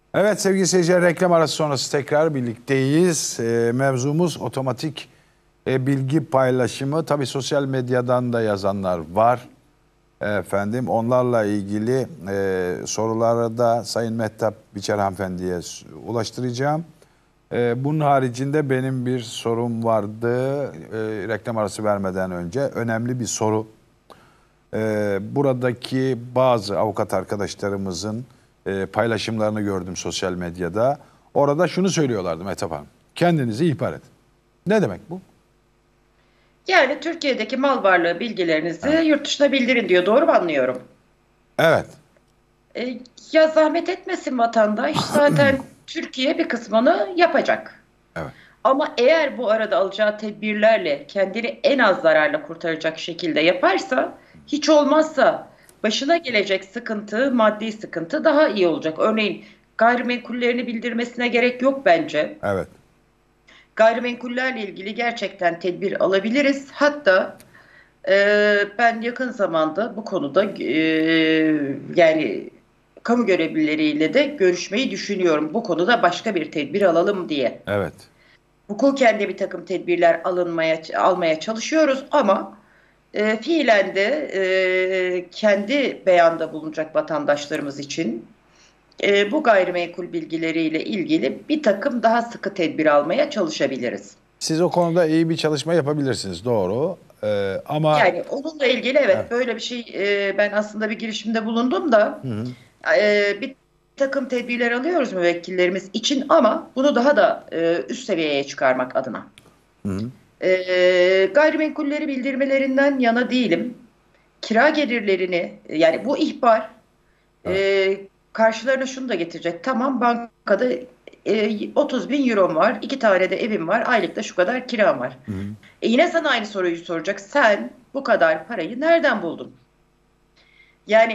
Evet sevgili seyirciler, reklam arası sonrası tekrar birlikteyiz. Mevzumuz otomatik bilgi paylaşımı. Tabii sosyal medyadan da yazanlar var. Efendim onlarla ilgili soruları da Sayın Mehtap Biçer hanımefendiye ulaştıracağım. Bunun haricinde benim bir sorum vardı. Reklam arası vermeden önce önemli bir soru. Buradaki bazı avukat arkadaşlarımızın paylaşımlarını gördüm sosyal medyada. Orada şunu söylüyorlardı Mehtap Hanım. Kendinizi ihbar edin. Ne demek bu? Yani Türkiye'deki mal varlığı bilgilerinizi Evet. yurt dışına bildirin diyor. Doğru mu anlıyorum? Evet. Ya zahmet etmesin vatandaş. Zaten Türkiye bir kısmını yapacak. Evet. Ama eğer bu arada alacağı tedbirlerle kendini en az zararla kurtaracak şekilde yaparsa, hiç olmazsa başına gelecek sıkıntı, maddi sıkıntı daha iyi olacak. Örneğin gayrimenkullerini bildirmesine gerek yok bence. Evet. Gayrimenkullerle ilgili gerçekten tedbir alabiliriz. Hatta ben yakın zamanda bu konuda yani kamu görevlileriyle de görüşmeyi düşünüyorum. Bu konuda başka bir tedbir alalım diye. Evet. Hukuken de bir takım tedbirler almaya çalışıyoruz ama fiilen de kendi beyanda bulunacak vatandaşlarımız için bu gayrimenkul bilgileriyle ilgili bir takım daha sıkı tedbir almaya çalışabiliriz. Siz o konuda iyi bir çalışma yapabilirsiniz. Doğru. Ama Yani onunla ilgili evet. evet böyle bir şey ben aslında bir girişimde bulundum da Hı hı. bir takım tedbirler alıyoruz müvekkillerimiz için ama bunu daha da üst seviyeye çıkarmak adına. Hı hı. Gayrimenkulleri bildirmelerinden yana değilim. Kira gelirlerini yani bu ihbar Evet. karşılarına şunu da getirecek. Tamam bankada 30 bin euro var, 2 tane de evim var, aylıkta şu kadar kiram var. Hı hı. Yine sana aynı soruyu soracak. Sen bu kadar parayı nereden buldun? Yani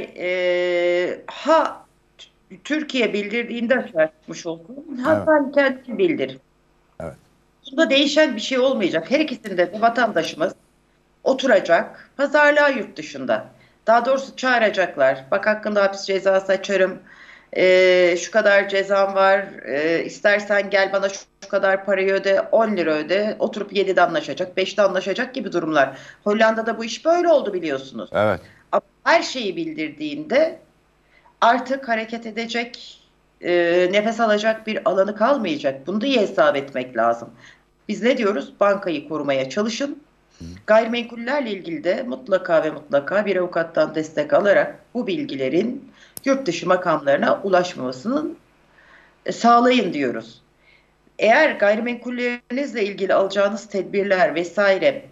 Türkiye bildirdiğinde açığa çıkmış olsun, ha Evet. sen kendin bildir. Evet. Bunda değişen bir şey olmayacak. Her ikisinde de vatandaşımız oturacak, pazarlığa yurt dışında. Daha doğrusu çağıracaklar. Bak hakkında hapis cezası açarım. Şu kadar cezam var. İstersen gel bana şu kadar parayı öde, 10 lira öde. Oturup 7'de anlaşacak, 5'te anlaşacak gibi durumlar. Hollanda'da bu iş böyle oldu biliyorsunuz. Evet. Ama her şeyi bildirdiğinde artık hareket edecek, nefes alacak bir alanı kalmayacak. Bunu da iyi hesap etmek lazım. Biz ne diyoruz? Bankayı korumaya çalışın. Hı hı. Gayrimenkullerle ilgili de mutlaka ve mutlaka bir avukattan destek alarak bu bilgilerin yurt dışı makamlarına ulaşmamasını sağlayın diyoruz. Eğer gayrimenkullerinizle ilgili alacağınız tedbirler vesaire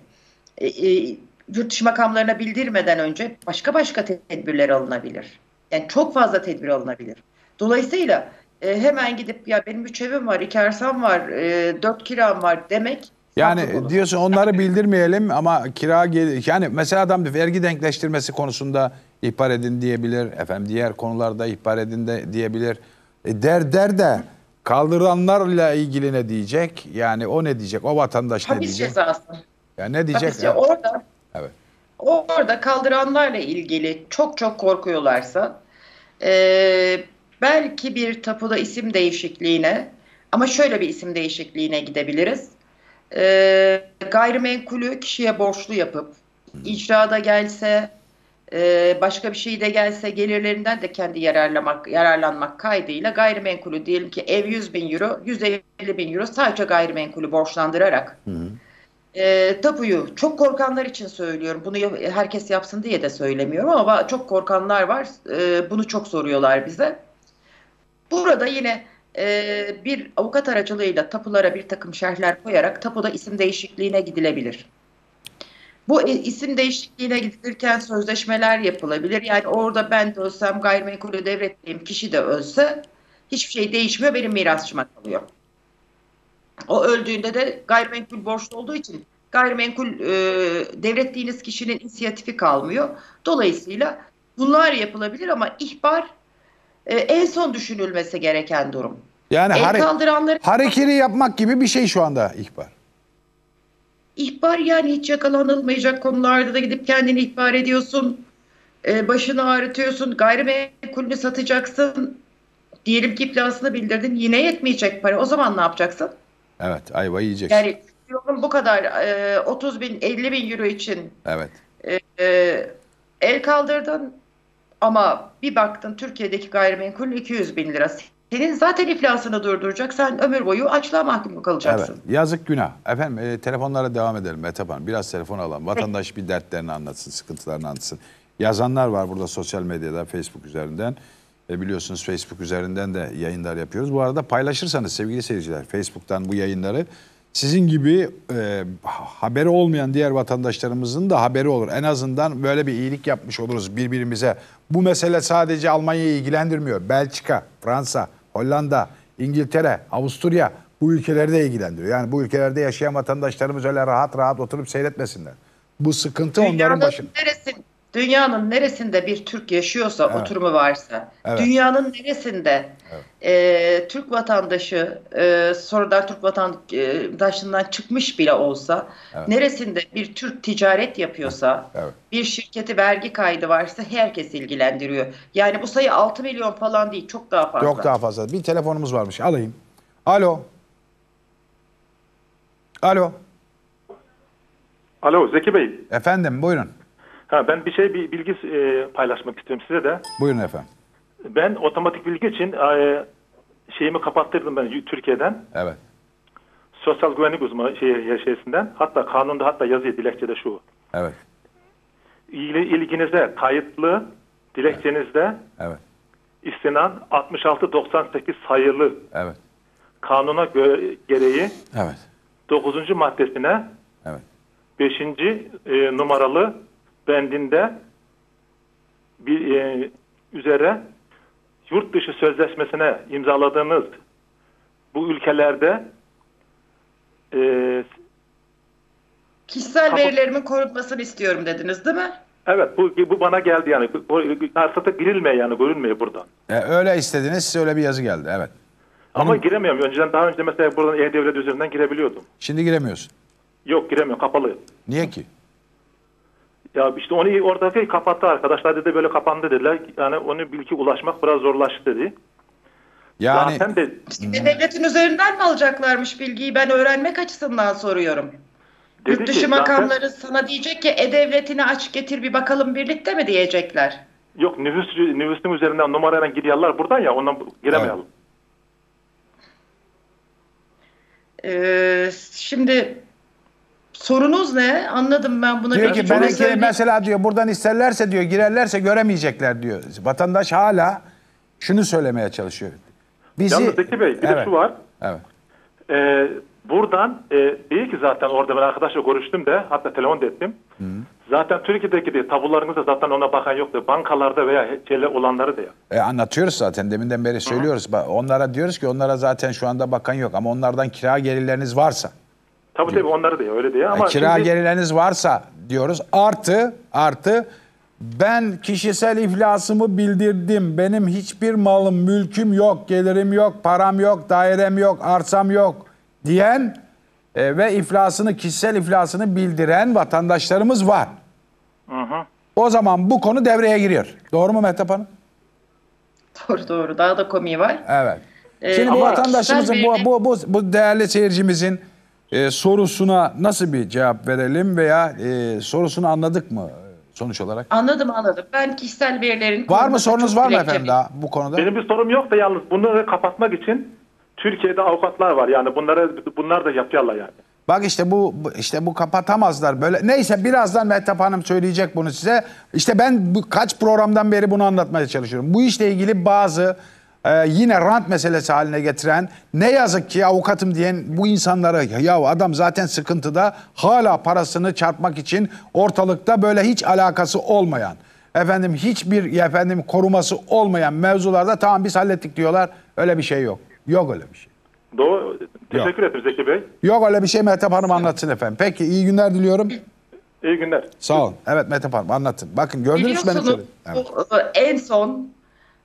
yurt dışı makamlarına bildirmeden önce başka tedbirler alınabilir. Yani çok fazla tedbir alınabilir. Dolayısıyla hemen gidip ya benim 3 evim var, 2 arsam var, 4 kiram var demek haksız Yani olur. diyorsun onları bildirmeyelim ama kira gelir. Yani mesela adam vergi denkleştirmesi konusunda ihbar edin diyebilir. Efendim diğer konularda ihbar edin de diyebilir. Der de kaldıranlarla ilgili ne diyecek? Yani o ne diyecek? O vatandaş ne Hapis diyecek? cezası. Yani ne diyecek? Hapis orada Evet. orada kaldıranlarla ilgili çok korkuyorlarsa e, belki bir tapuda isim değişikliğine ama şöyle bir isim değişikliğine gidebiliriz. Gayrimenkulü kişiye borçlu yapıp icrada gelse başka bir şey de gelse gelirlerinden de kendi yararlanmak kaydıyla gayrimenkulü diyelim ki ev 100 bin euro 150 bin euro sadece gayrimenkulü borçlandırarak Hı hı. tapuyu çok korkanlar için söylüyorum. Bunu herkes yapsın diye de söylemiyorum ama çok korkanlar var. Bunu çok soruyorlar bize. Burada yine bir avukat aracılığıyla tapulara bir takım şerhler koyarak tapuda isim değişikliğine gidilebilir. Bu isim değişikliğine gidilirken sözleşmeler yapılabilir. Yani orada ben de ölsem gayrimenkulü devrettiğim kişi de ölse hiçbir şey değişmiyor. Benim mirasçıma kalıyor. O öldüğünde de gayrimenkul borçlu olduğu için gayrimenkul devrettiğiniz kişinin inisiyatifi kalmıyor. Dolayısıyla bunlar yapılabilir ama ihbar en son düşünülmesi gereken durum. Yani El kaldıranları hareketi yapmak gibi bir şey şu anda ihbar. ihbar yani hiç yakalanılmayacak konularda da gidip kendini ihbar ediyorsun. Başını ağrıtıyorsun. Gayrimenkulünü satacaksın. Diyelim ki iflasını bildirdin, yine yetmeyecek para. O zaman ne yapacaksın? Evet, ayva yiyeceksin. Yani yolun bu kadar 30 bin, 50 bin euro için Evet. el kaldırdın ama bir baktın Türkiye'deki gayrimenkul 200 bin lira. Senin zaten iflasını durduracak. Sen ömür boyu açlığa mahkum kalacaksın. Evet. Yazık, günah. Efendim telefonlara devam edelim Mehtap Hanım. Biraz telefon alalım. Vatandaş bir dertlerini anlatsın, sıkıntılarını anlatsın. Yazanlar var burada sosyal medyada, Facebook üzerinden. Biliyorsunuz Facebook üzerinden de yayınlar yapıyoruz. Bu arada paylaşırsanız sevgili seyirciler Facebook'tan bu yayınları, sizin gibi haberi olmayan diğer vatandaşlarımızın da haberi olur. En azından böyle bir iyilik yapmış oluruz birbirimize. Bu mesele sadece Almanya'yı ilgilendirmiyor. Belçika, Fransa, Hollanda, İngiltere, Avusturya, bu ülkeleri de ilgilendiriyor. Yani bu ülkelerde yaşayan vatandaşlarımız öyle rahat rahat oturup seyretmesinler. Bu sıkıntı onların başında. Dünyanın neresinde bir Türk yaşıyorsa, Evet. oturumu varsa, Evet. dünyanın neresinde Türk vatandaşı sonradan Türk vatandaşlığından çıkmış bile olsa, neresinde bir Türk ticaret yapıyorsa, bir şirketi vergi kaydı varsa herkes ilgilendiriyor. Yani bu sayı 6 milyon falan değil, çok daha fazla. Çok daha fazla. Bir telefonumuz varmış, alayım. Alo. Alo. Alo Zeki Bey. Efendim buyurun. Ben bir bilgi paylaşmak istiyorum size de. Buyurun efendim. Ben otomatik bilgi için şeyimi kapattırdım ben Türkiye'den. Evet. Sosyal güvenlik uzmanı şeysinden. Hatta kanunda hatta yazıyor dilekçede şu. Evet. İlginize kayıtlı dilekçenizde Evet. istinaden 6698 sayılı Evet. kanuna gereği Evet. 9. maddesine Evet. 5. numaralı bendinde üzere yurt dışı sözleşmesine imzaladığınız bu ülkelerde kişisel verilerimin korunmasını istiyorum dediniz değil mi? evet bu bana geldi yani. Arsata girilmiyor yani, görünmüyor buradan. Öyle istediniz, size öyle bir yazı geldi. Evet. Ama giremiyorum. Daha önce mesela buradan E-Devlet üzerinden girebiliyordum. Şimdi giremiyorsun. Yok, giremiyorum. Kapalı. Niye ki? Ya işte onu orada kapattı arkadaşlar, dedi böyle kapandı dediler. Yani onu bilgi ulaşmak biraz zorlaştı dedi. Yani Zaten de Devletin üzerinden mi alacaklarmış bilgiyi? Ben öğrenmek açısından soruyorum. dedi Yurt dışı ki, makamları sana diyecek ki E-Devleti'ni aç getir bir bakalım birlikte mi diyecekler? yok, nüfusun üzerinden numarayla gidiyorlar buradan ya, ondan giremeyelim. Şimdi sorunuz ne? Anladım ben bunu. diyor ki Cümle belki söyleyeyim. mesela diyor buradan isterlerse diyor girerlerse göremeyecekler diyor. Vatandaş hala şunu söylemeye çalışıyor. Yalnız Zeki Bey bir de şu var. Evet. Buradan değil ki zaten orada ben arkadaşla görüştüm de, hatta telefon da ettim. Zaten Türkiye'deki de tabularınızda zaten ona bakan yoktu. Bankalarda veya şeyler olanları da ya. Anlatıyoruz zaten deminden beri söylüyoruz. Onlara diyoruz ki onlara zaten şu anda bakan yok ama onlardan kira gelirleriniz varsa. Tabii onları da ya, öyle diye ama Kira şimdi, gelirleriniz varsa diyoruz. Artı ben kişisel iflasımı bildirdim. Benim hiçbir malım, mülküm yok, gelirim yok, param yok, dairem yok, arsam yok diyen ve kişisel iflasını bildiren vatandaşlarımız var. O zaman bu konu devreye giriyor. Doğru mu Mehtap Hanım? Doğru. Daha da komiği var. Evet. Şimdi bu ama vatandaşımızın, kişisel bu değerli seyircimizin sorusuna nasıl bir cevap verelim veya sorusunu anladık mı sonuç olarak? Anladım. Ben kişisel verilerin Var mı, sorunuz var mı dilekçe efendim daha bu konuda? benim bir sorum yok da yalnız bunları kapatmak için Türkiye'de avukatlar var. Yani bunlar da yapıyorlar yani. Bak işte bu kapatamazlar böyle. Neyse birazdan Mehtap Hanım söyleyecek bunu size. İşte ben kaç programdan beri bunu anlatmaya çalışıyorum. Bu işle ilgili bazı yine rant meselesi haline getiren, ne yazık ki avukatım diyen bu insanlara, ya adam zaten sıkıntıda, hala parasını çarpmak için ortalıkta böyle hiç alakası olmayan, hiçbir koruması olmayan mevzularda tamam biz hallettik diyorlar. Öyle bir şey yok. Yok öyle bir şey. Doğru. Teşekkür ederim Zeki Bey. Yok öyle bir şey, Mehtap Hanım anlatsın efendim. Peki, iyi günler diliyorum. İyi günler. Sağ olun. Evet Mehtap Hanım anlatın. Bakın gördünüz mü beni Biliyorsunuz söyleyeyim. Evet. en son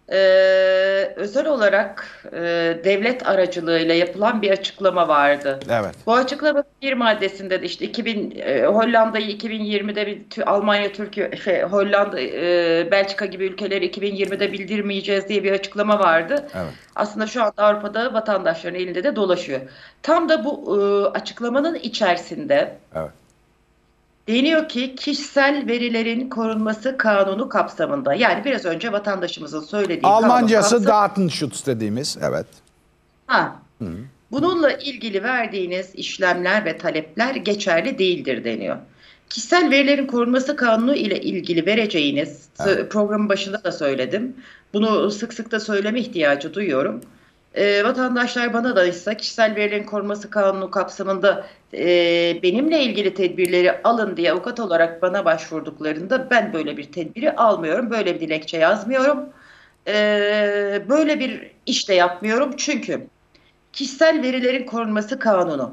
özel olarak devlet aracılığıyla yapılan bir açıklama vardı. Evet. Bu açıklama bir maddesinde de işte Hollanda'yı 2020'de Almanya, Türkiye, Hollanda, Belçika gibi ülkeleri 2020'de bildirmeyeceğiz diye bir açıklama vardı. Evet. Aslında şu anda Avrupa'da vatandaşların elinde de dolaşıyor. Tam da bu açıklamanın içerisinde Evet. deniyor ki kişisel verilerin korunması kanunu kapsamında, yani biraz önce vatandaşımızın söylediği Almancası kanun Datenschutz dediğimiz, evet. bununla ilgili verdiğiniz işlemler ve talepler geçerli değildir deniyor. Kişisel verilerin korunması kanunu ile ilgili vereceğiniz, programın başında da söyledim, bunu sık sık da söyleme ihtiyacı duyuyorum. Vatandaşlar bana da ise kişisel verilerin korunması kanunu kapsamında benimle ilgili tedbirleri alın diye avukat olarak bana başvurduklarında ben böyle bir tedbiri almıyorum, böyle bir dilekçe yazmıyorum, böyle bir iş de yapmıyorum çünkü kişisel verilerin korunması kanunu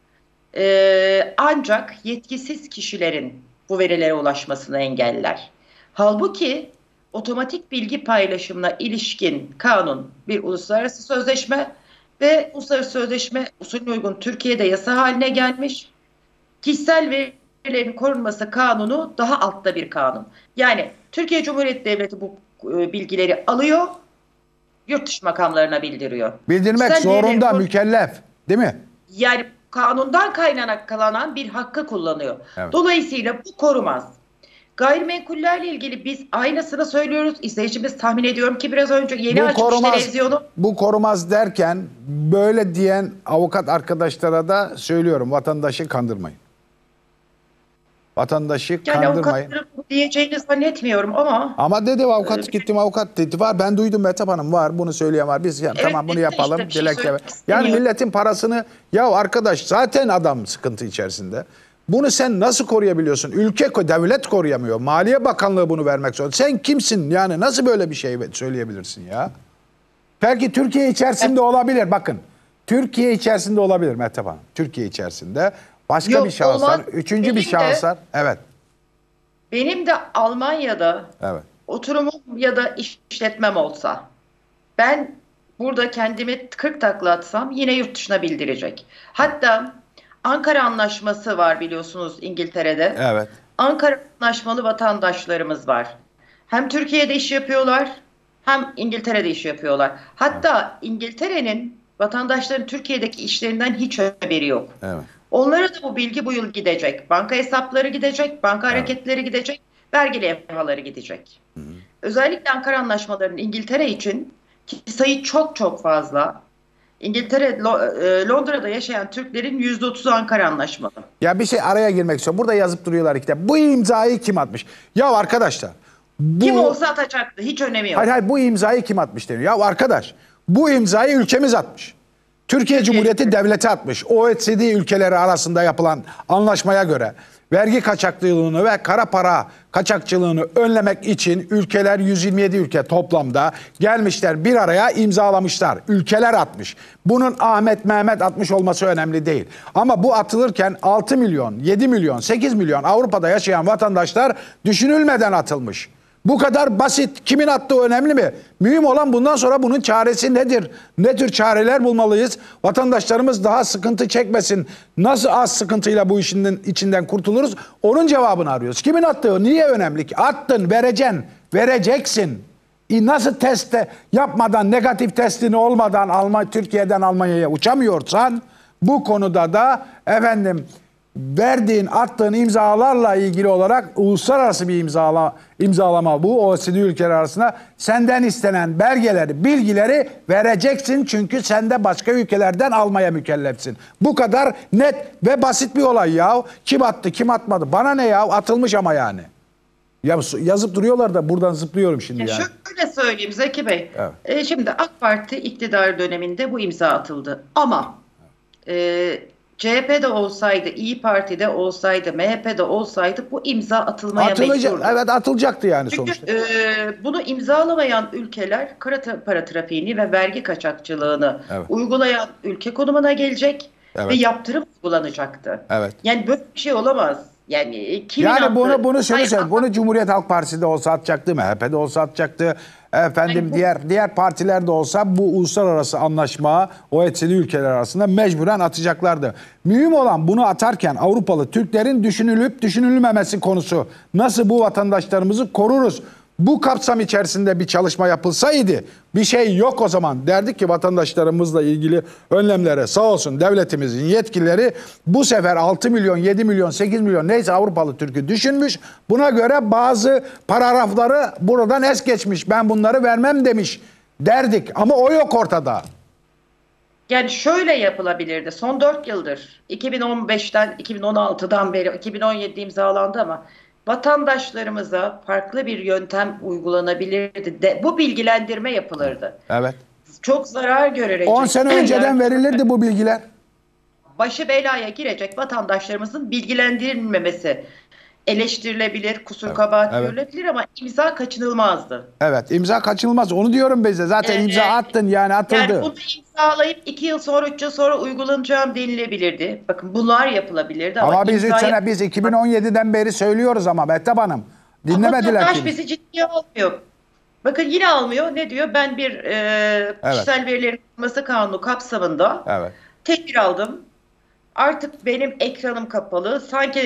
ancak yetkisiz kişilerin bu verilere ulaşmasını engeller. Halbuki otomatik bilgi paylaşımına ilişkin kanun bir uluslararası sözleşme ve uluslararası sözleşme usulüne uygun Türkiye'de yasa haline gelmiş. Kişisel verilerin korunması kanunu daha altta bir kanun. Yani Türkiye Cumhuriyeti Devleti bu bilgileri alıyor, yurt dışı makamlarına bildiriyor. Bildirmek Kişisel zorunda, verilerin mükellef, değil mi? Yani kanundan kaynaklanan bir hakkı kullanıyor. Evet. Dolayısıyla bu korumaz. Gayrimenkullerle ilgili biz aynısını söylüyoruz. İzleyicimiz tahmin ediyorum ki biraz önce yeni açmış televizyonu. Bu korumaz derken böyle diyen avukat arkadaşlara da söylüyorum, vatandaşı kandırmayın. Vatandaşı Yani kandırmayın. avukatların bunu diyeceğini zannetmiyorum ama. Ama dedi avukat, gittim avukat dedi, var, ben duydum Mehtap Hanım, var, bunu söyleyen var, biz Evet, tamam bunu işte yapalım, bir şey dilekçe. söylemek Yani istemiyorum. milletin parasını, ya arkadaş zaten adam sıkıntı içerisinde. Bunu sen nasıl koruyabiliyorsun? Devlet koruyamıyor. Maliye Bakanlığı bunu vermek zorunda. Sen kimsin? Yani nasıl böyle bir şey söyleyebilirsin ya? Belki Türkiye içerisinde olabilir. Bakın. Türkiye içerisinde olabilir Mehtap Hanım. Türkiye içerisinde. Başka Yok, bir şahıslar, olmaz. üçüncü Benim bir de- şahıslar. Evet. Benim de Almanya'da Evet. oturumum ya da işletmem olsa, ben burada kendimi 40 takla atsam yine yurt dışına bildirecek. Hatta Ankara Anlaşması var biliyorsunuz İngiltere'de. Evet. Ankara Anlaşmalı vatandaşlarımız var. Hem Türkiye'de iş yapıyorlar hem İngiltere'de iş yapıyorlar. Hatta İngiltere'nin vatandaşların Türkiye'deki işlerinden hiç haberi yok. Evet. Onlara da bu bilgi bu yıl gidecek. Banka hesapları gidecek, banka hareketleri gidecek, vergi levhaları gidecek. Özellikle Ankara Anlaşmaları'nın İngiltere için, ki sayı çok çok fazla. İngiltere, Londra'da yaşayan Türklerin %30'u Ankara Anlaşmalı. Ya bir şey araya girmek istiyorum. Burada yazıp duruyorlar işte. Bu imzayı kim atmış? Ya arkadaşlar. Kim olsa atacaktı, hiç önemi yok. Hayır, bu imzayı kim atmış deniyor. Ya arkadaş, bu imzayı ülkemiz atmış. Türkiye Cumhuriyeti Devleti atmış. OECD ülkeleri arasında yapılan anlaşmaya göre vergi kaçaklılığını ve kara para kaçakçılığını önlemek için ülkeler, 127 ülke toplamda gelmişler, bir araya imzalamışlar. Ülkeler atmış. Bunun Ahmet Mehmet atmış olması önemli değil. Ama bu atılırken 6 milyon, 7 milyon, 8 milyon Avrupa'da yaşayan vatandaşlar düşünülmeden atılmış. Bu kadar basit. Kimin attığı önemli mi? Mühim olan bundan sonra bunun çaresi nedir? Ne tür çareler bulmalıyız? Vatandaşlarımız daha sıkıntı çekmesin. Nasıl az sıkıntıyla bu işin içinden kurtuluruz? Onun cevabını arıyoruz. Kimin attığı niye önemli ki? Attın, vereceksin, vereceksin. Nasıl test yapmadan, negatif testini olmadan Türkiye'den Almanya'ya uçamıyorsan, bu konuda da efendim verdiğin, attığın imzalarla ilgili olarak uluslararası bir imzalama bu. OECD ülkeler arasında senden istenen belgeleri, bilgileri vereceksin. Çünkü sen de başka ülkelerden almaya mükellefsin. Bu kadar net ve basit bir olay ya. Kim attı, kim atmadı? Bana ne ya? Atılmış ama yani. Ya yazıp duruyorlar da buradan zıplıyorum şimdi yani. Şöyle söyleyeyim Zeki Bey. Evet. Şimdi AK Parti iktidar döneminde bu imza atıldı. Ama CHP'de olsaydı, İyi Parti'de olsaydı, MHP'de olsaydı bu imza atılmaya mecburdu. Evet, atılacaktı yani Çünkü sonuçta. bunu imzalamayan ülkeler kara para trafiğini ve vergi kaçakçılığını uygulayan ülke konumuna gelecek ve yaptırım uygulanacaktı. Evet. Yani böyle bir şey olamaz. Yani kimin Yani attı? bunu şöyle söyleyeyim. Bunu Cumhuriyet Halk Partisi'de olsa atacaktı, MHP'de olsa atacaktı, efendim diğer partiler de olsa bu uluslararası anlaşma OECD ülkeler arasında mecburen atacaklardı. Mühim olan bunu atarken Avrupalı Türklerin düşünülüp düşünülmemesi konusu. Nasıl bu vatandaşlarımızı koruruz? Bu kapsam içerisinde bir çalışma yapılsaydı bir şey yok o zaman. Derdik ki vatandaşlarımızla ilgili önlemlere sağ olsun devletimizin yetkilileri bu sefer 6 milyon, 7 milyon, 8 milyon neyse Avrupalı Türk'ü düşünmüş. Buna göre bazı paragrafları buradan es geçmiş. Ben bunları vermem demiş derdik ama o yok ortada. Yani şöyle yapılabilirdi. Son 4 yıldır 2015'ten 2016'dan beri 2017 imzalandı ama vatandaşlarımıza farklı bir yöntem uygulanabilirdi. Bu bilgilendirme yapılırdı. Evet. Çok zarar görecek. 10 sene önceden verilirdi bu bilgiler. Başı belaya girecek vatandaşlarımızın bilgilendirilmemesi eleştirilebilir, kusur kabahat görülebilir ama imza kaçınılmazdı. Evet, imza kaçınılmaz. Onu diyorum ben size. Zaten imza attın yani atıldı. Yani bunu imzalayıp 2 yıl sonra 3 yıl sonra uygulanacağım denilebilirdi. Bakın bunlar yapılabilirdi ama biz 3 sene biz 2017'den beri söylüyoruz ama Mehtap Hanım. Dinlemediler ki. Vatandaş bizi ciddiye almıyor. Bakın yine almıyor. Ne diyor? Ben bir kişisel verilerin korunması kanunu kapsamında tedbir aldım. Artık benim ekranım kapalı. Sanki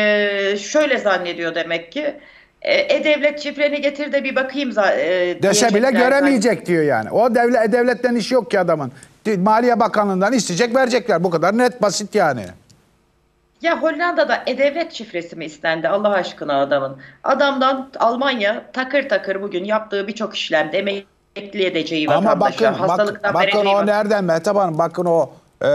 şöyle zannediyor demek ki. E-Devlet şifreni getir de bir bakayım dese bile göremeyecek diyor yani. O devletten iş yok ki adamın. Maliye Bakanlığı'ndan isteyecek verecekler. Bu kadar net basit yani. Ya Hollanda'da E-Devlet şifresi mi istendi Allah aşkına adamın? Adamdan Almanya takır takır bugün yaptığı birçok işlemde emekli edeceği vatandaşa. Ama bakın o nereden Mehtap Hanım? Bakın o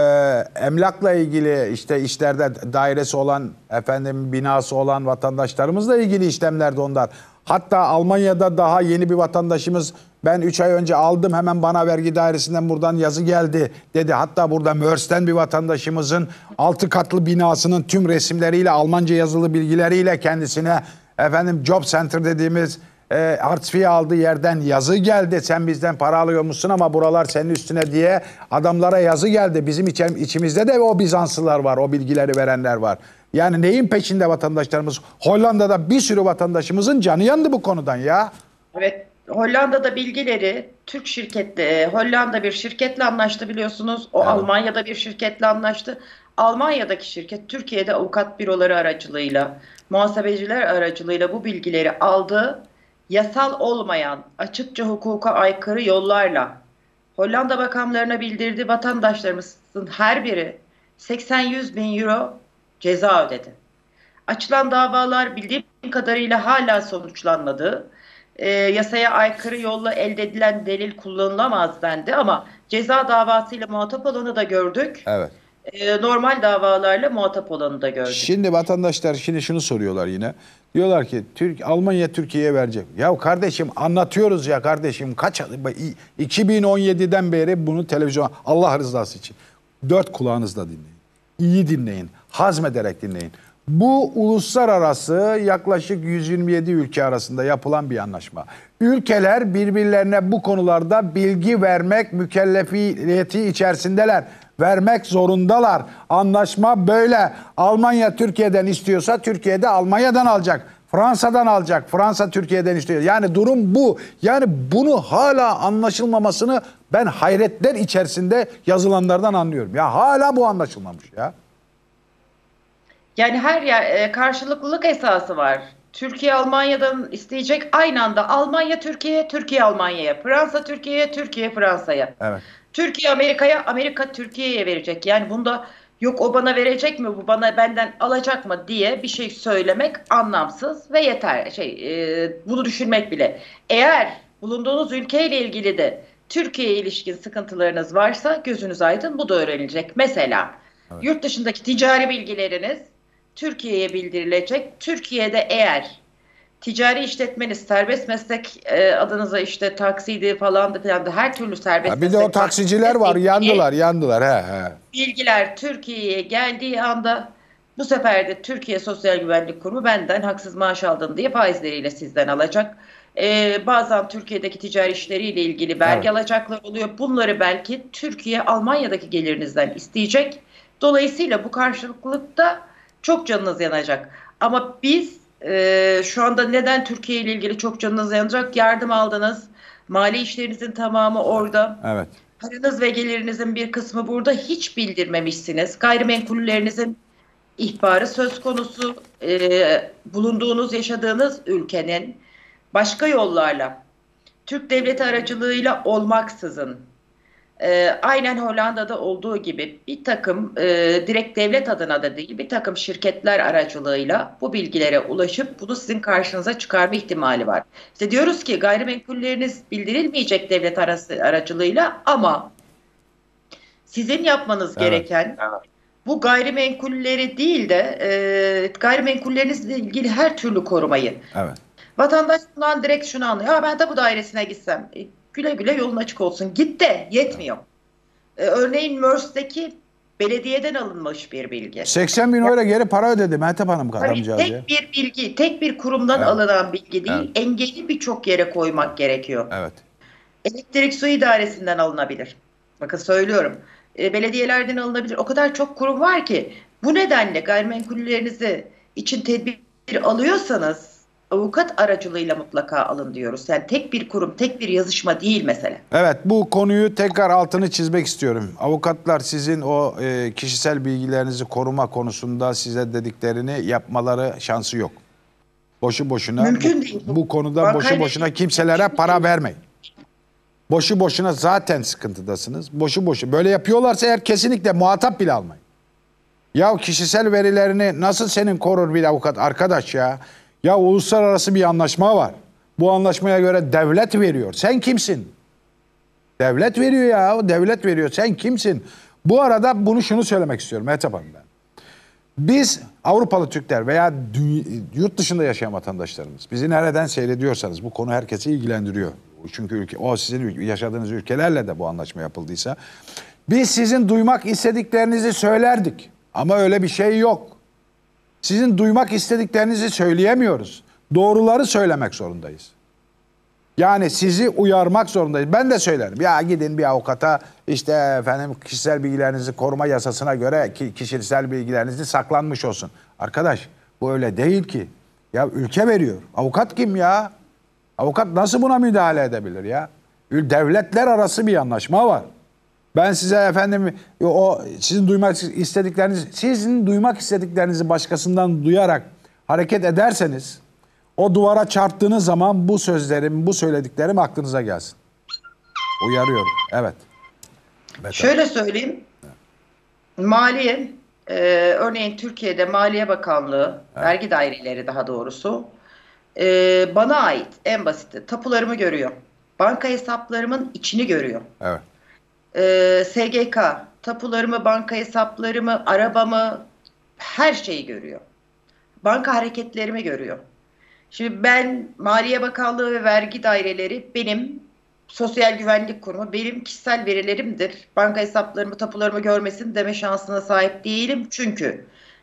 emlakla ilgili işte işlerde dairesi olan binası olan vatandaşlarımızla ilgili işlemlerde onlar. Hatta Almanya'da daha yeni bir vatandaşımız ben 3 ay önce aldım hemen bana vergi dairesinden buradan yazı geldi dedi. Hatta burada Mörs'ten bir vatandaşımızın 6 katlı binasının tüm resimleriyle Almanca yazılı bilgileriyle kendisine Job Center dediğimiz harçfiye aldığı yerden yazı geldi. Sen bizden para alıyormuşsun ama buralar senin üstüne diye adamlara yazı geldi. Bizim içimizde de o Bizanslılar var, o bilgileri verenler var. Yani neyin peşinde vatandaşlarımız? Hollanda'da bir sürü vatandaşımızın canı yandı bu konudan ya. Evet, Hollanda'da bilgileri Türk şirkette, Hollanda bir şirketle anlaştı biliyorsunuz. O Almanya'da bir şirketle anlaştı. Almanya'daki şirket Türkiye'de avukat büroları aracılığıyla, muhasebeciler aracılığıyla bu bilgileri aldı. Yasal olmayan, açıkça hukuka aykırı yollarla Hollanda makamlarına bildirdi. Vatandaşlarımızın her biri 80-100 bin euro ceza ödedi. Açılan davalar bildiğim kadarıyla hala sonuçlanmadı. Yasaya aykırı yolla elde edilen delil kullanılamaz dendi ama ceza davasıyla muhatap olanı da gördük. Evet. Normal davalarla muhatap olanı da gördük. Şimdi vatandaşlar şunu soruyorlar yine. Diyorlar ki Almanya Türkiye'ye verecek. Ya kardeşim anlatıyoruz ya kardeşim 2017'den beri bunu televizyon Allah rızası için 4 kulağınızla dinleyin. İyi dinleyin. Hazmederek dinleyin. Bu uluslararası yaklaşık 127 ülke arasında yapılan bir anlaşma. Ülkeler birbirlerine bu konularda bilgi vermek mükellefiyeti içerisindeler. Vermek zorundalar. Anlaşma böyle. Almanya Türkiye'den istiyorsa Türkiye de Almanya'dan alacak. Fransa'dan alacak. Fransa Türkiye'den istiyor. Yani durum bu. Yani bunu hala anlaşılmamasını ben hayretler içerisinde yazılanlardan anlıyorum. Ya hala bu anlaşılmamış ya. Yani her yer karşılıklılık esası var. Türkiye Almanya'dan isteyecek aynı anda. Almanya Türkiye'ye, Türkiye Almanya'ya. Fransa Türkiye'ye, Türkiye Fransa'ya. Evet. Türkiye Amerika'ya, Amerika Türkiye'ye verecek. Yani bunda yok o bana verecek mi, bu bana benden alacak mı diye bir şey söylemek anlamsız ve yeter. Bunu düşünmek bile. Eğer bulunduğunuz ülkeyle ilgili de Türkiye'ye ilişkin sıkıntılarınız varsa gözünüz aydın bu da öğrenilecek. Mesela yurt dışındaki ticari bilgileriniz Türkiye'ye bildirilecek. Türkiye'de eğer ticari işletmeniz serbest meslek adınıza işte taksiydi falandı filan her türlü serbest meslek. Bir de o taksiciler var yandılar. Bilgiler Türkiye'ye geldiği anda bu sefer de Türkiye Sosyal Güvenlik Kurumu benden haksız maaş aldın diye faizleriyle sizden alacak. Bazen Türkiye'deki ticari işleriyle ilgili belge alacaklar oluyor. Bunları belki Türkiye Almanya'daki gelirinizden isteyecek. Dolayısıyla bu karşılıklılıkta çok canınız yanacak. Ama biz şu anda neden Türkiye ile ilgili çok canınız yanacak? Yardım aldınız, Mali işlerinizin tamamı orada. Evet. Paranız ve gelirinizin bir kısmı burada, hiç bildirmemişsiniz. Gayrimenkullerinizin ihbarı söz konusu. Bulunduğunuz, yaşadığınız ülkenin başka yollarla, Türk devleti aracılığıyla olmaksızın, aynen Hollanda'da olduğu gibi bir takım direkt devlet adına da değil, bir takım şirketler aracılığıyla bu bilgilere ulaşıp bunu sizin karşınıza çıkarma ihtimali var. İşte diyoruz ki gayrimenkulleriniz bildirilmeyecek devlet aracılığıyla, ama sizin yapmanız gereken bu gayrimenkulleri değil de gayrimenkullerinizle ilgili her türlü korumayı. Evet. Vatandaş bundan direkt şunu anlıyor. Ya ben tapu dairesine gitsem güle güle yolun açık olsun. Git de yetmiyor. Örneğin MERS'teki belediyeden alınmış bir bilgi. 80 bin euro geri para ödedi Mehtap Hanım Tabii adamcağız ya. tek bir bilgi, tek bir kurumdan Evet. alınan bilgi değil, Evet. engeli birçok yere koymak gerekiyor. Evet. Elektrik su idaresinden alınabilir. Bakın söylüyorum. Belediyelerden alınabilir. O kadar çok kurum var ki, bu nedenle gayrimenkullerinizi için tedbir alıyorsanız avukat aracılığıyla mutlaka alın diyoruz. Yani tek bir kurum, tek bir yazışma değil mesele. Evet, bu konuyu tekrar altını çizmek istiyorum. Avukatlar sizin o kişisel bilgilerinizi koruma konusunda size dediklerini yapmaları şansı yok. Boşu boşuna Mümkün değil. bu konuda Bankayla boşu boşuna ilgili kimselere mümkün para değil. vermeyin. Boşu boşuna zaten sıkıntıdasınız. Boşu boşu. Böyle yapıyorlarsa eğer kesinlikle muhatap bile almayın. Ya kişisel verilerini nasıl senin korur bir avukat arkadaş ya? Ya uluslararası bir anlaşma var. Bu anlaşmaya göre devlet veriyor. Sen kimsin? Devlet veriyor ya. Devlet veriyor. Sen kimsin? Bu arada şunu söylemek istiyorum Mehtap Hanım ben. Biz Avrupalı Türkler veya yurt dışında yaşayan vatandaşlarımız, bizi nereden seyrediyorsanız bu konu herkesi ilgilendiriyor. Çünkü o sizin yaşadığınız ülkelerle de bu anlaşma yapıldıysa biz sizin duymak istediklerinizi söylerdik. Ama öyle bir şey yok. Sizin duymak istediklerinizi söyleyemiyoruz. Doğruları söylemek zorundayız. Yani sizi uyarmak zorundayız. Ben de söylerim. Ya gidin bir avukata, işte efendim kişisel bilgilerinizi koruma yasasına göre kişisel bilgilerinizi saklanmış olsun. Arkadaş bu öyle değil ki. Ya ülke veriyor. Avukat kim ya? Avukat nasıl buna müdahale edebilir ya? Devletler arası bir anlaşma var. Ben size efendim sizin duymak istediklerinizi başkasından duyarak hareket ederseniz o duvara çarptığınız zaman bu söylediklerim aklınıza gelsin. Uyarıyorum. Evet. Şöyle söyleyeyim. Maliye, örneğin Türkiye'de Maliye Bakanlığı, vergi daireleri daha doğrusu, bana ait en basiti tapularımı görüyor. Banka hesaplarımın içini görüyor. Evet. SGK, tapularımı, banka hesaplarımı, arabamı, her şeyi görüyor. Banka hareketlerimi görüyor. Şimdi ben, Maliye Bakanlığı ve vergi daireleri benim, Sosyal Güvenlik Kurumu benim kişisel verilerimdir. Banka hesaplarımı, tapularımı görmesin deme şansına sahip değilim. Çünkü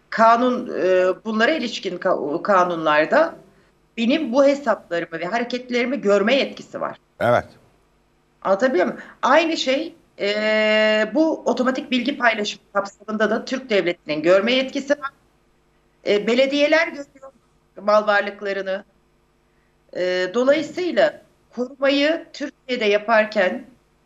bunlara ilişkin kanunlarda benim bu hesaplarımı ve hareketlerimi görme yetkisi var. Evet. Anlatabiliyor muyum? Aynı şey bu otomatik bilgi paylaşımı kapsamında da Türk Devleti'nin görme yetkisi var. Belediyeler görüyor mal varlıklarını. Dolayısıyla korumayı Türkiye'de yaparken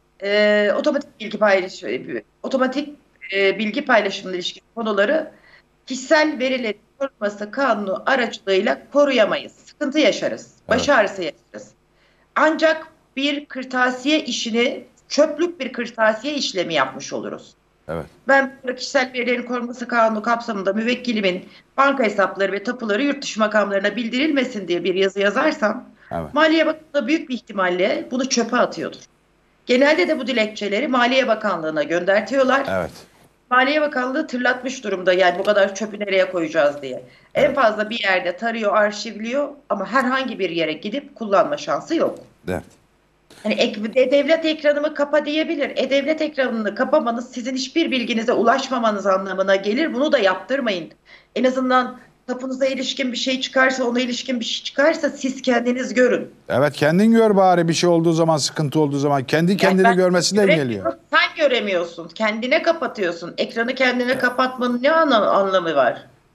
otomatik bilgi paylaşımına ilişkin konuları kişisel verilerin korunması kanunu aracılığıyla koruyamayız. Sıkıntı yaşarız. Baş ağrısı yaşarız. Ancak bir kırtasiye işini, çöplük bir kırtasiye işlemi yapmış oluruz. Evet. Ben kişisel verilerin korunması kanunu kapsamında müvekkilimin banka hesapları ve tapuları yurt dışı makamlarına bildirilmesin diye bir yazı yazarsam, Evet. Maliye Bakanlığı büyük bir ihtimalle bunu çöpe atıyordur. Genelde de bu dilekçeleri Maliye Bakanlığı'na göndertiyorlar. Evet. Maliye Bakanlığı tırlatmış durumda, yani bu kadar çöpü nereye koyacağız diye. En fazla bir yerde tarıyor, arşivliyor ama herhangi bir yere gidip kullanma şansı yok. Evet. Hani devlet ekranımı kapa diyebilir. Devlet ekranını kapamanız sizin hiçbir bilginize ulaşmamanız anlamına gelir. Bunu da yaptırmayın. En azından tapunuza ilişkin bir şey çıkarsa, ona ilişkin bir şey çıkarsa siz kendiniz görün. Evet, kendin gör bari, bir şey olduğu zaman, sıkıntı olduğu zaman kendini Ben görmesinden geliyor. Sen göremiyorsun. Kendine kapatıyorsun. Ekranı kendine kapatmanın ne anlamı var?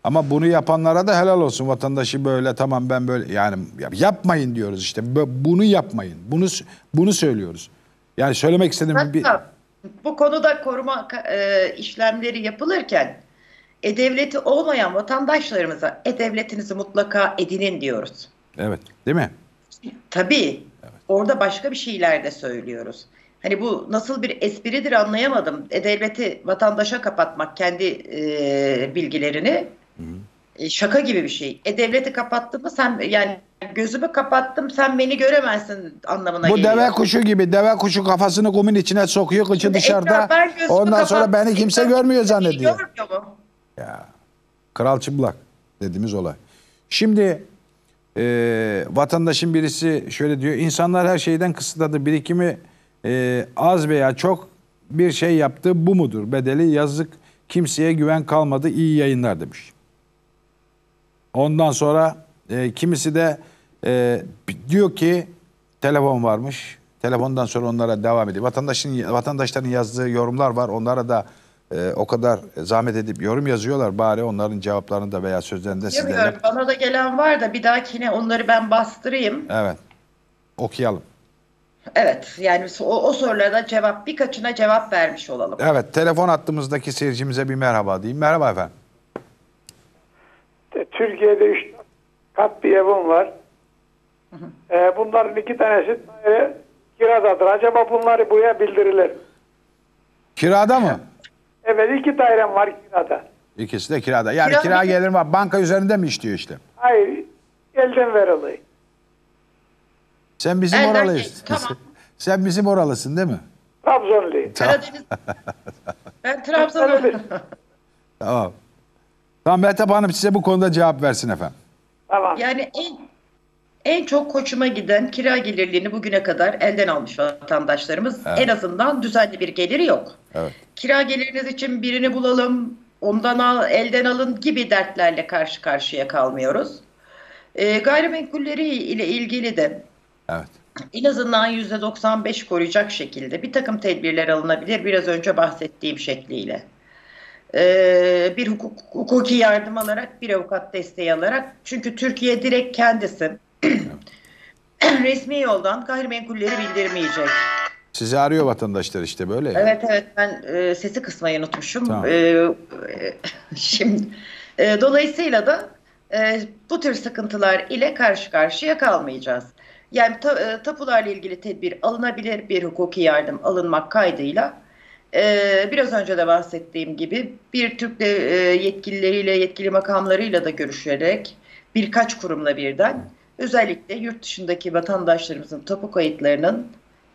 Ama bunu yapanlara da helal olsun. Vatandaşı böyle tamam ben böyle yani yapmayın diyoruz işte. Bunu yapmayın. Bunu söylüyoruz. Yani söylemek istediğim bir Hatta bu konuda koruma işlemleri yapılırken e-devleti olmayan vatandaşlarımıza e-devletinizi mutlaka edinin diyoruz. evet, değil mi? Tabii orada başka bir şeyler de söylüyoruz. Hani bu nasıl bir espridir anlayamadım. E-devleti vatandaşa kapatmak kendi bilgilerini şaka gibi bir şey. E-devleti kapattım mı sen yani gözümü kapattım sen beni göremezsin anlamına Bu geliyor. deve kuşu gibi. Deve kuşu kafasını kumun içine sokuyor, kıçı Şimdi dışarıda. ben gözümü Ondan sonra kapattım, beni kimse ekran görmüyor beni zannediyor. görmüyor mu? Ya, kral çıplak dediğimiz olay. Şimdi vatandaşın birisi şöyle diyor. İnsanlar her şeyden kısıtladı. Birikimi az veya çok bir şey yaptı. Bu mudur? Bedeli yazık. Kimseye güven kalmadı. İyi yayınlar demiş. Ondan sonra kimisi de diyor ki telefon varmış. Telefondan sonra onlara devam ediyor. Vatandaşların yazdığı yorumlar var. Onlara da o kadar zahmet edip yorum yazıyorlar. Bari onların cevaplarını da veya sözlerini de sizlerle. Bilmiyorum. Bana da gelen var da bir dahakine onları ben bastırayım. Evet. Okuyalım. Evet yani o sorulara cevap birkaçına cevap vermiş olalım. Evet. Telefon hattımızdaki seyircimize bir merhaba diyeyim. Merhaba efendim. Türkiye'de 3 kat bir evim var. Bunların 2 tanesi kiradadır. Acaba bunları buraya bildirilir. Kirada mı? Evet 2 dairem var kirada. İkisi de kirada. Yani Kira- kira gelir var. Banka üzerinde mi işliyor işte? Hayır elden veriliyor. Sen bizim Elden oralıyız. tamam. Sen bizim oralısın değil mi? Trabzonluyum. Karadeniz. Ben Trabzon'um. Tamam. Tamam Mehtap Hanım size bu konuda cevap versin efendim. Tamam. Yani en çok hoşuma giden kira gelirliğini bugüne kadar elden almış vatandaşlarımız. Evet. En azından düzenli bir geliri yok. Evet. Kira geliriniz için birini bulalım, ondan elden alın gibi dertlerle karşı karşıya kalmıyoruz. Gayrimenkulleri ile ilgili de Evet. en azından %95 koruyacak şekilde bir takım tedbirler alınabilir. Biraz önce bahsettiğim şekliyle. Bir hukuki yardım alarak, bir avukat desteği alarak. Çünkü Türkiye direkt kendisi resmi yoldan gayrimenkulleri bildirmeyecek. Sizi arıyor vatandaşlar işte böyle. Ya. Evet ben sesi kısmayı unutmuşum. Tamam. Şimdi dolayısıyla da bu tür sıkıntılar ile karşı karşıya kalmayacağız. Yani tapularla ilgili tedbir alınabilir, bir hukuki yardım alınmak kaydıyla biraz önce de bahsettiğim gibi bir Türk yetkilileriyle, yetkili makamlarıyla da görüşerek birkaç kurumla birden özellikle yurt dışındaki vatandaşlarımızın tapu kayıtlarının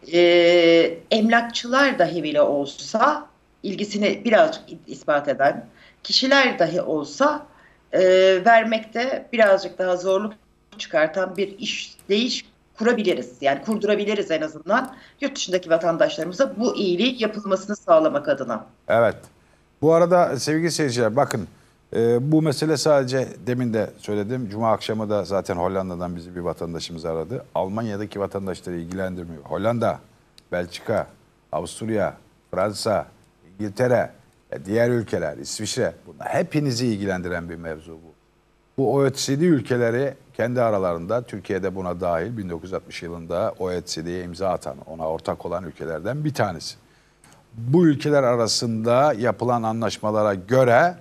emlakçılar dahi bile olsa ilgisini birazcık ispat eden kişiler dahi olsa vermekte birazcık daha zorluk çıkartan bir işleyiş kurabiliriz. Yani kurdurabiliriz en azından yurt dışındaki vatandaşlarımıza bu iyiliği yapılmasını sağlamak adına. Evet. Bu arada sevgili seyirciler bakın bu mesele sadece demin de söyledim. Cuma akşamı da zaten Hollanda'dan bizi bir vatandaşımız aradı. Almanya'daki vatandaşları ilgilendirmiyor. Hollanda, Belçika, Avusturya, Fransa, İngiltere, diğer ülkeler, İsviçre bunlar hepinizi ilgilendiren bir mevzu bu. Bu OECD ülkeleri kendi aralarında Türkiye'de buna dahil 1960 yılında OECD'ye imza atan, ona ortak olan ülkelerden bir tanesi. Bu ülkeler arasında yapılan anlaşmalara göre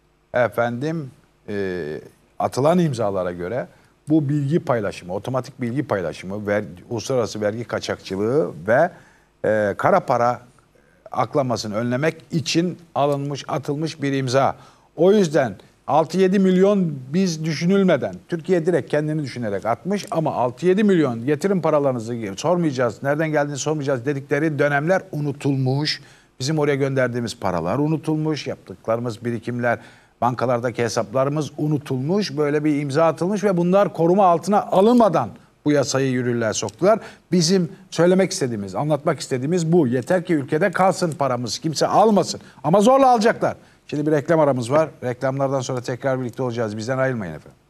atılan imzalara göre bu bilgi paylaşımı, otomatik bilgi paylaşımı, uluslararası vergi kaçakçılığı ve kara para aklamasını önlemek için atılmış bir imza. O yüzden 6-7 milyon biz düşünülmeden, Türkiye direkt kendini düşünerek atmış ama 6-7 milyon yatırım paralarınızı sormayacağız, nereden geldiğini sormayacağız dedikleri dönemler unutulmuş. Bizim oraya gönderdiğimiz paralar unutulmuş, yaptıklarımız birikimler, bankalardaki hesaplarımız unutulmuş, böyle bir imza atılmış ve bunlar koruma altına alınmadan bu yasayı yürürlüğe soktular. Bizim söylemek istediğimiz, anlatmak istediğimiz bu. Yeter ki ülkede kalsın paramız, kimse almasın ama zorla alacaklar. Şimdi bir reklam aramız var. Reklamlardan sonra tekrar birlikte olacağız. Bizden ayrılmayın efendim.